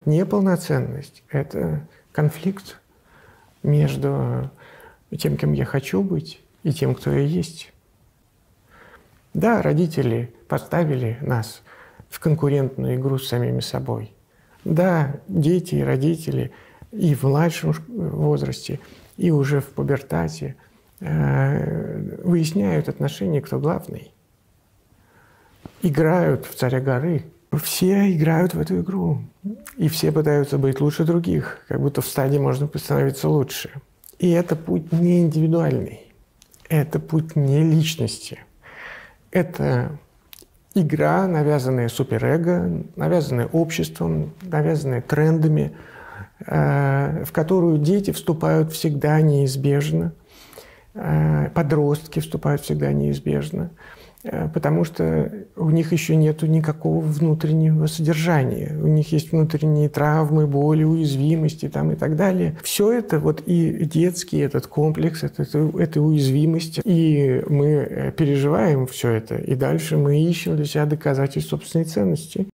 Неполноценность – это конфликт между тем, кем я хочу быть, и тем, кто я есть. Да, родители поставили нас в конкурентную игру с самими собой. Да, дети и родители и в младшем возрасте, и уже в пубертате выясняют отношения, кто главный. Играют в царя горы. Все играют в эту игру. И все пытаются быть лучше других, как будто в стаде можно становиться лучше. И это путь не индивидуальный. Это путь не личности. Это игра, навязанная суперэго, навязанная обществом, навязанная трендами, в которую дети вступают всегда неизбежно, подростки вступают всегда неизбежно, потому что у них еще нет никакого внутреннего содержания. У них есть внутренние травмы, боли, уязвимости там, и так далее. Все это, вот и детский этот комплекс, это уязвимость. И мы переживаем все это, и дальше мы ищем для себя доказательств собственной ценности.